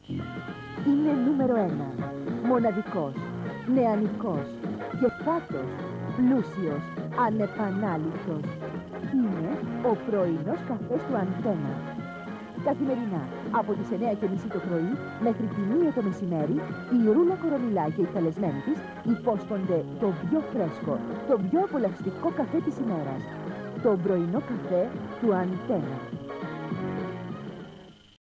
Είναι νούμερο 1. Μοναδικός, νεανικός, γεφάτος, πλούσιος, ανεπανάληπτος. Είναι ο πρωινός καφές του Αντένα. Καθημερινά, από τις 9:30 το πρωί μέχρι τη 1 το μεσημέρι, η Ρούλα Κορομιλά και οι καλεσμένοι της υπόσχονται το πιο φρέσκο, το πιο απολαυστικό καφέ της ημέρας. Το πρωινό καφέ του Αντένα.